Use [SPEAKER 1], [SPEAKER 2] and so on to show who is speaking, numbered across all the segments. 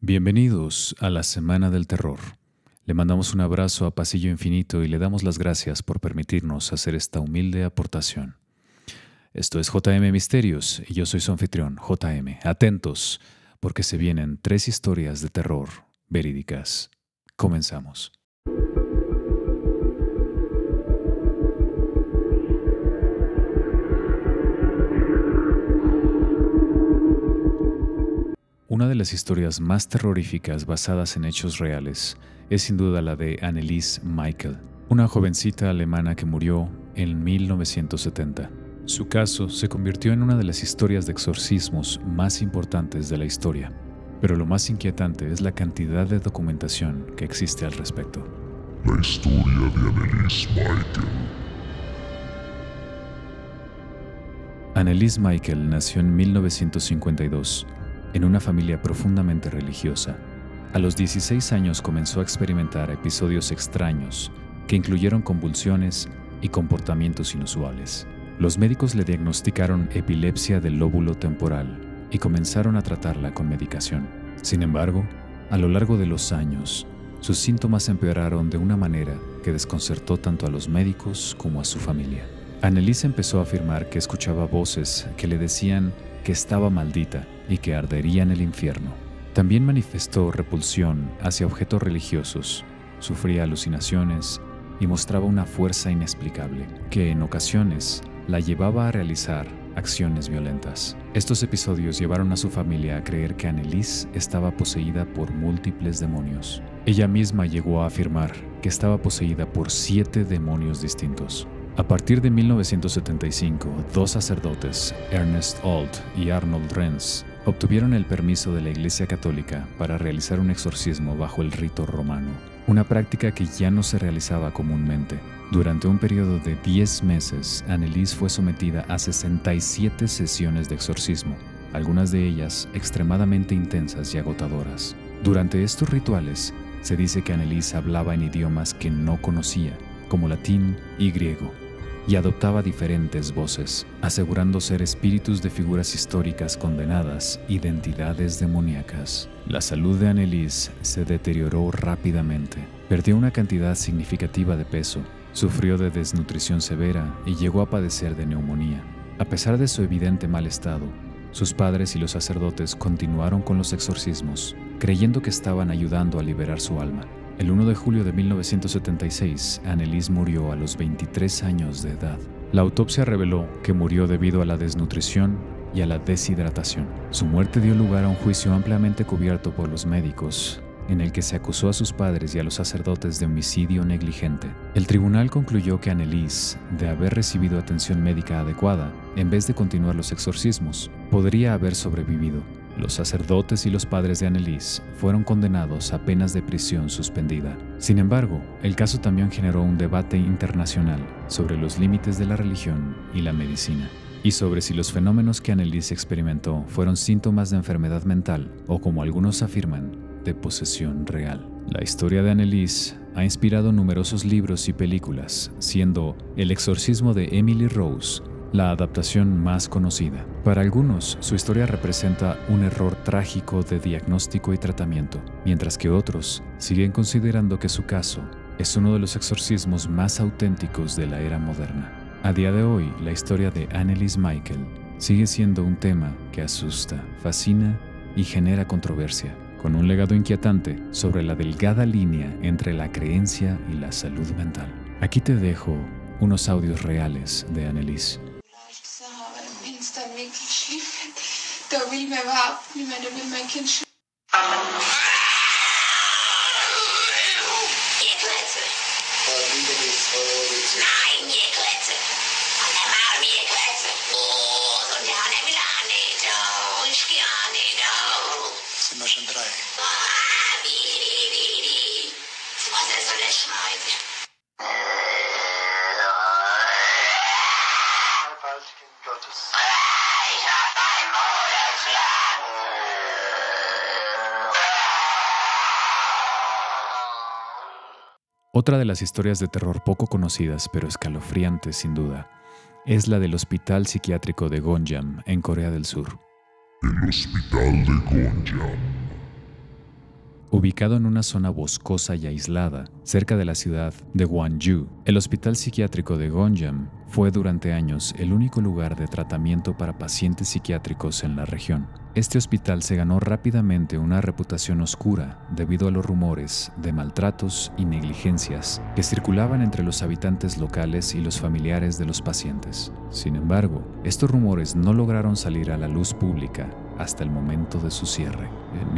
[SPEAKER 1] Bienvenidos a la Semana del Terror. Le mandamos un abrazo a Pasillo Infinito y le damos las gracias por permitirnos hacer esta humilde aportación. Esto es JM Misterios y yo soy su anfitrión, JM. Atentos, porque se vienen 3 historias de terror verídicas. Comenzamos. Una de las historias más terroríficas basadas en hechos reales es sin duda la de Anneliese Michael, una jovencita alemana que murió en 1970. Su caso se convirtió en una de las historias de exorcismos más importantes de la historia, pero lo más inquietante es la cantidad de documentación que existe al respecto.
[SPEAKER 2] La historia de Anneliese Michael.
[SPEAKER 1] Anneliese Michael nació en 1952 en una familia profundamente religiosa. A los 16 años comenzó a experimentar episodios extraños que incluyeron convulsiones y comportamientos inusuales. Los médicos le diagnosticaron epilepsia del lóbulo temporal y comenzaron a tratarla con medicación. Sin embargo, a lo largo de los años, sus síntomas empeoraron de una manera que desconcertó tanto a los médicos como a su familia. Anneliese empezó a afirmar que escuchaba voces que le decían que estaba maldita y que ardería en el infierno. También manifestó repulsión hacia objetos religiosos, sufría alucinaciones y mostraba una fuerza inexplicable que en ocasiones la llevaba a realizar acciones violentas. Estos episodios llevaron a su familia a creer que Anneliese estaba poseída por múltiples demonios. Ella misma llegó a afirmar que estaba poseída por 7 demonios distintos. A partir de 1975, 2 sacerdotes, Ernest Alt y Arnold Renz, obtuvieron el permiso de la Iglesia Católica para realizar un exorcismo bajo el rito romano, una práctica que ya no se realizaba comúnmente. Durante un periodo de 10 meses, Anneliese fue sometida a 67 sesiones de exorcismo, algunas de ellas extremadamente intensas y agotadoras. Durante estos rituales, se dice que Anneliese hablaba en idiomas que no conocía, como latín y griego, y adoptaba diferentes voces, asegurando ser espíritus de figuras históricas condenadas, identidades demoníacas. La salud de Anneliese se deterioró rápidamente. Perdió una cantidad significativa de peso, sufrió de desnutrición severa y llegó a padecer de neumonía. A pesar de su evidente mal estado, sus padres y los sacerdotes continuaron con los exorcismos, creyendo que estaban ayudando a liberar su alma. El 1 de julio de 1976, Anneliese murió a los 23 años de edad. La autopsia reveló que murió debido a la desnutrición y a la deshidratación. Su muerte dio lugar a un juicio ampliamente cubierto por los médicos, en el que se acusó a sus padres y a los sacerdotes de homicidio negligente. El tribunal concluyó que Anneliese, de haber recibido atención médica adecuada, en vez de continuar los exorcismos, podría haber sobrevivido. Los sacerdotes y los padres de Anneliese fueron condenados a penas de prisión suspendida. Sin embargo, el caso también generó un debate internacional sobre los límites de la religión y la medicina, y sobre si los fenómenos que Anneliese experimentó fueron síntomas de enfermedad mental o, como algunos afirman, de posesión real. La historia de Anneliese ha inspirado numerosos libros y películas, siendo El exorcismo de Emily Rose la adaptación más conocida. Para algunos, su historia representa un error trágico de diagnóstico y tratamiento, mientras que otros siguen considerando que su caso es uno de los exorcismos más auténticos de la era moderna. A día de hoy, la historia de Anneliese Michael sigue siendo un tema que asusta, fascina y genera controversia, con un legado inquietante sobre la delgada línea entre la creencia y la salud mental. Aquí te dejo unos audios reales de Anneliese.
[SPEAKER 3] Da will mir überhaupt nicht mehr, da will mein Kind
[SPEAKER 4] Ihr Klötze! Nein, ihr Klötze! Und der Mami, ihr Klötze! Oh, so der Hanne will auch nicht, oh, ich geh auch nicht, oh.
[SPEAKER 5] Sind wir schon 3?
[SPEAKER 4] Wie? Was er soll er schneiden?
[SPEAKER 5] Kind Gottes.
[SPEAKER 4] Ich hab dein Maul erschlagen!
[SPEAKER 1] Otra de las historias de terror poco conocidas, pero escalofriantes sin duda, es la del Hospital Psiquiátrico de Gonjam, en Corea del Sur.
[SPEAKER 2] El Hospital de Gonjam.
[SPEAKER 1] Ubicado en una zona boscosa y aislada, cerca de la ciudad de Gwangju, el Hospital Psiquiátrico de Gonjam fue durante años el único lugar de tratamiento para pacientes psiquiátricos en la región. Este hospital se ganó rápidamente una reputación oscura debido a los rumores de maltratos y negligencias que circulaban entre los habitantes locales y los familiares de los pacientes. Sin embargo, estos rumores no lograron salir a la luz pública hasta el momento de su cierre. En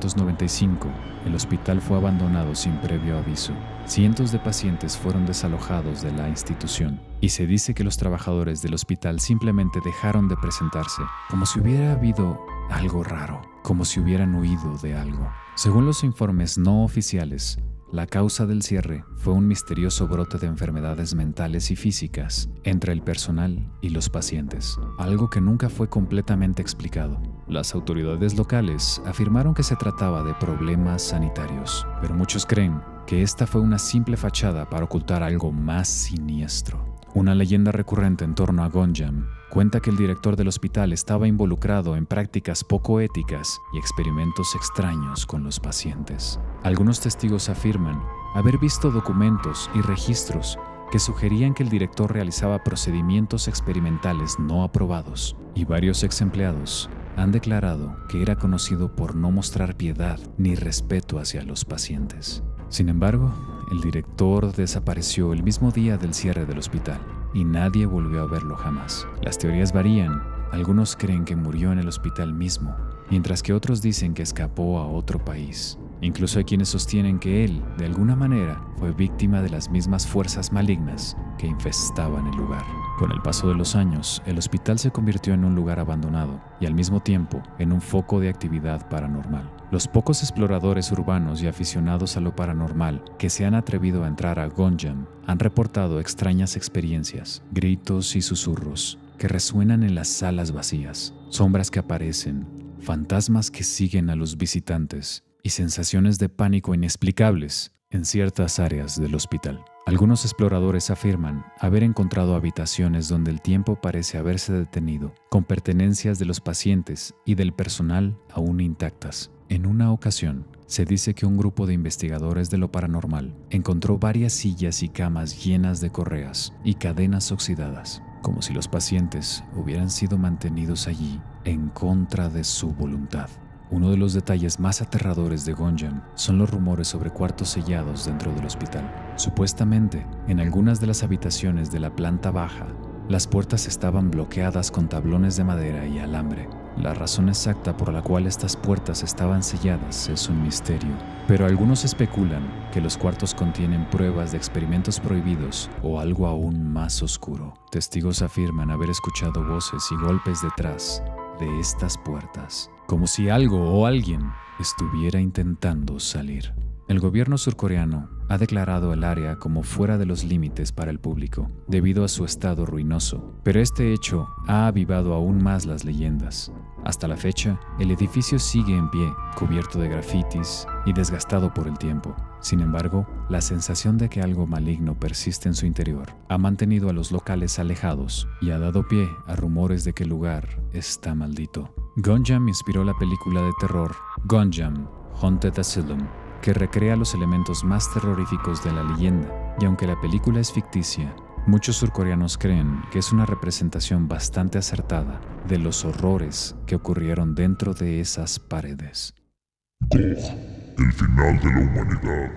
[SPEAKER 1] 1995, el hospital fue abandonado sin previo aviso. Cientos de pacientes fueron desalojados de la institución y se dice que los trabajadores del hospital simplemente dejaron de presentarse, como si hubiera habido algo raro, como si hubieran huido de algo. Según los informes no oficiales, la causa del cierre fue un misterioso brote de enfermedades mentales y físicas entre el personal y los pacientes, algo que nunca fue completamente explicado. Las autoridades locales afirmaron que se trataba de problemas sanitarios, pero muchos creen que esta fue una simple fachada para ocultar algo más siniestro. Una leyenda recurrente en torno a Gonjam cuenta que el director del hospital estaba involucrado en prácticas poco éticas y experimentos extraños con los pacientes. Algunos testigos afirman haber visto documentos y registros que sugerían que el director realizaba procedimientos experimentales no aprobados, y varios ex empleados han declarado que era conocido por no mostrar piedad ni respeto hacia los pacientes. Sin embargo, el director desapareció el mismo día del cierre del hospital y nadie volvió a verlo jamás. Las teorías varían. Algunos creen que murió en el hospital mismo, mientras que otros dicen que escapó a otro país. Incluso hay quienes sostienen que él, de alguna manera, fue víctima de las mismas fuerzas malignas que infestaban el lugar. Con el paso de los años, el hospital se convirtió en un lugar abandonado y al mismo tiempo en un foco de actividad paranormal. Los pocos exploradores urbanos y aficionados a lo paranormal que se han atrevido a entrar a Gonjam han reportado extrañas experiencias, gritos y susurros que resuenan en las salas vacías, sombras que aparecen, fantasmas que siguen a los visitantes y sensaciones de pánico inexplicables en ciertas áreas del hospital. Algunos exploradores afirman haber encontrado habitaciones donde el tiempo parece haberse detenido, con pertenencias de los pacientes y del personal aún intactas. En una ocasión, se dice que un grupo de investigadores de lo paranormal encontró varias sillas y camas llenas de correas y cadenas oxidadas, como si los pacientes hubieran sido mantenidos allí en contra de su voluntad. Uno de los detalles más aterradores de Gonjam son los rumores sobre cuartos sellados dentro del hospital. Supuestamente, en algunas de las habitaciones de la planta baja, las puertas estaban bloqueadas con tablones de madera y alambre. La razón exacta por la cual estas puertas estaban selladas es un misterio, pero algunos especulan que los cuartos contienen pruebas de experimentos prohibidos o algo aún más oscuro. Testigos afirman haber escuchado voces y golpes detrás de estas puertas, como si algo o alguien estuviera intentando salir. El gobierno surcoreano ha declarado el área como fuera de los límites para el público, debido a su estado ruinoso, pero este hecho ha avivado aún más las leyendas. Hasta la fecha, el edificio sigue en pie, cubierto de grafitis y desgastado por el tiempo. Sin embargo, la sensación de que algo maligno persiste en su interior ha mantenido a los locales alejados y ha dado pie a rumores de que el lugar está maldito. Gonjam inspiró la película de terror Gonjam, Haunted Asylum, que recrea los elementos más terroríficos de la leyenda, y aunque la película es ficticia, muchos surcoreanos creen que es una representación bastante acertada de los horrores que ocurrieron dentro de esas paredes.
[SPEAKER 2] Gog, el final de la humanidad.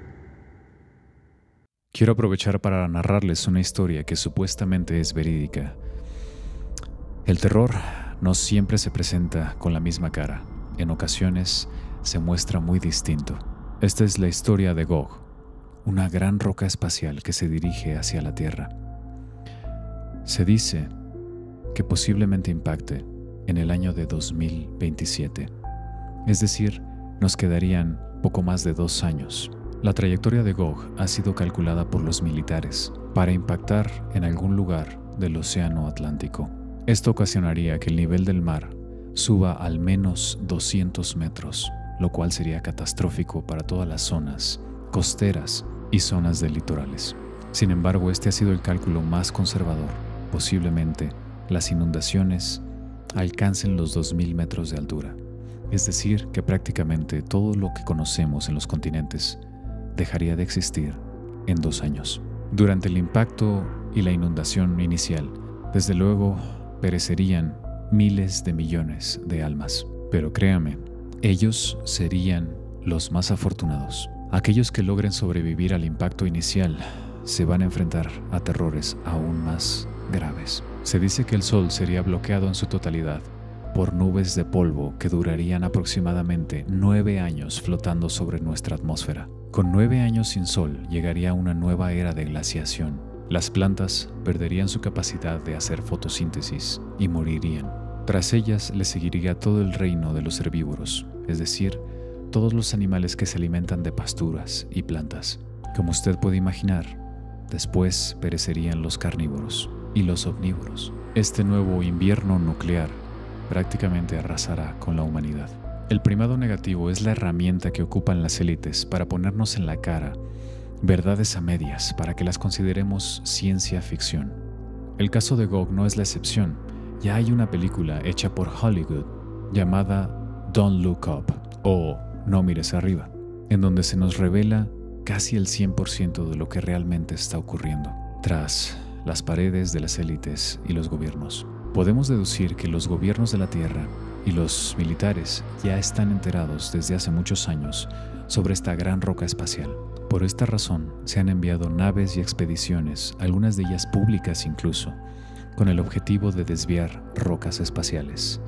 [SPEAKER 1] Quiero aprovechar para narrarles una historia que supuestamente es verídica. El terror no siempre se presenta con la misma cara. En ocasiones se muestra muy distinto. Esta es la historia de Gog, una gran roca espacial que se dirige hacia la Tierra. Se dice que posiblemente impacte en el año de 2027, es decir, nos quedarían poco más de 2 años. La trayectoria de Gog ha sido calculada por los militares para impactar en algún lugar del Océano Atlántico. Esto ocasionaría que el nivel del mar suba al menos 200 metros, lo cual sería catastrófico para todas las zonas costeras y zonas de litorales. Sin embargo, este ha sido el cálculo más conservador. Posiblemente las inundaciones alcancen los 2000 metros de altura. Es decir, que prácticamente todo lo que conocemos en los continentes dejaría de existir en 2 años. Durante el impacto y la inundación inicial, desde luego, perecerían miles de millones de almas. Pero créame, ellos serían los más afortunados. Aquellos que logren sobrevivir al impacto inicial se van a enfrentar a terrores aún más graves. Se dice que el Sol sería bloqueado en su totalidad por nubes de polvo que durarían aproximadamente 9 años flotando sobre nuestra atmósfera. Con 9 años sin Sol llegaría una nueva era de glaciación. Las plantas perderían su capacidad de hacer fotosíntesis y morirían. Tras ellas le seguiría todo el reino de los herbívoros, es decir, todos los animales que se alimentan de pasturas y plantas. Como usted puede imaginar, después perecerían los carnívoros y los omnívoros. Este nuevo invierno nuclear prácticamente arrasará con la humanidad. El primado negativo es la herramienta que ocupan las élites para ponernos en la cara verdades a medias para que las consideremos ciencia ficción. El caso de Gog no es la excepción. Ya hay una película hecha por Hollywood llamada Don't Look Up o No mires arriba, en donde se nos revela casi el 100% de lo que realmente está ocurriendo tras las paredes de las élites y los gobiernos. Podemos deducir que los gobiernos de la Tierra y los militares ya están enterados desde hace muchos años sobre esta gran roca espacial. Por esta razón se han enviado naves y expediciones, algunas de ellas públicas incluso, con el objetivo de desviar rocas espaciales,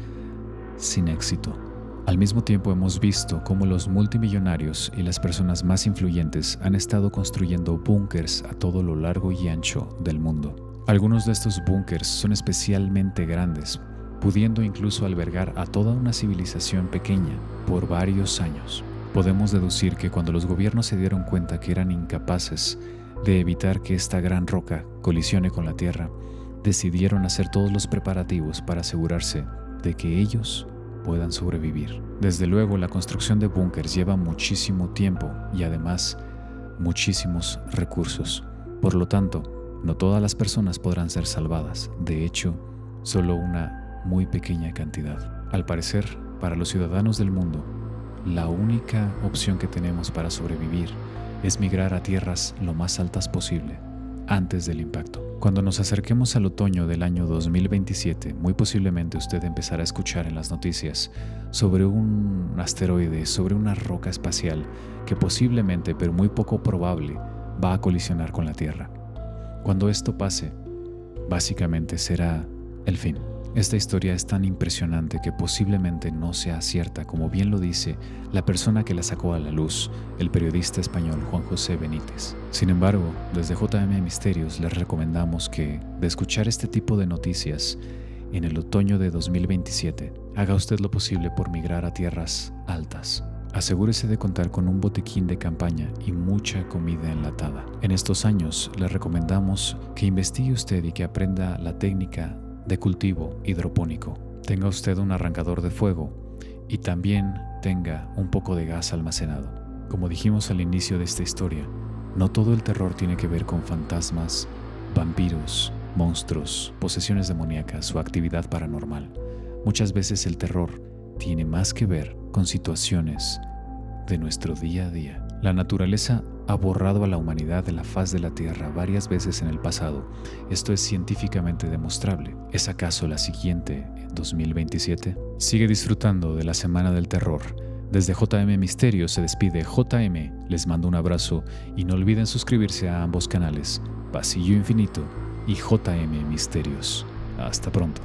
[SPEAKER 1] sin éxito. Al mismo tiempo hemos visto cómo los multimillonarios y las personas más influyentes han estado construyendo búnkers a todo lo largo y ancho del mundo. Algunos de estos búnkers son especialmente grandes, pudiendo incluso albergar a toda una civilización pequeña por varios años. Podemos deducir que cuando los gobiernos se dieron cuenta que eran incapaces de evitar que esta gran roca colisione con la Tierra, decidieron hacer todos los preparativos para asegurarse de que ellos puedan sobrevivir. Desde luego, la construcción de búnkers lleva muchísimo tiempo y además muchísimos recursos. Por lo tanto, no todas las personas podrán ser salvadas. De hecho, solo una muy pequeña cantidad. Al parecer, para los ciudadanos del mundo, la única opción que tenemos para sobrevivir es migrar a tierras lo más altas posible, antes del impacto. Cuando nos acerquemos al otoño del año 2027, muy posiblemente usted empezará a escuchar en las noticias sobre un asteroide, sobre una roca espacial que posiblemente, pero muy poco probable, va a colisionar con la Tierra. Cuando esto pase, básicamente será el fin. Esta historia es tan impresionante que posiblemente no sea cierta, como bien lo dice la persona que la sacó a la luz, el periodista español Juan José Benítez. Sin embargo, desde JM Misterios les recomendamos que, de escuchar este tipo de noticias en el otoño de 2027, haga usted lo posible por migrar a tierras altas. Asegúrese de contar con un botiquín de campaña y mucha comida enlatada. En estos años, le recomendamos que investigue usted y que aprenda la técnica de cultivo hidropónico. Tenga usted un arrancador de fuego y también tenga un poco de gas almacenado. Como dijimos al inicio de esta historia, no todo el terror tiene que ver con fantasmas, vampiros, monstruos, posesiones demoníacas o actividad paranormal. Muchas veces el terror tiene más que ver con situaciones de nuestro día a día. La naturaleza ha borrado a la humanidad de la faz de la Tierra varias veces en el pasado. Esto es científicamente demostrable. ¿Es acaso la siguiente, en 2027? Sigue disfrutando de la Semana del Terror. Desde JM Misterios se despide JM, les mando un abrazo y no olviden suscribirse a ambos canales, Pasillo Infinito y JM Misterios. Hasta pronto.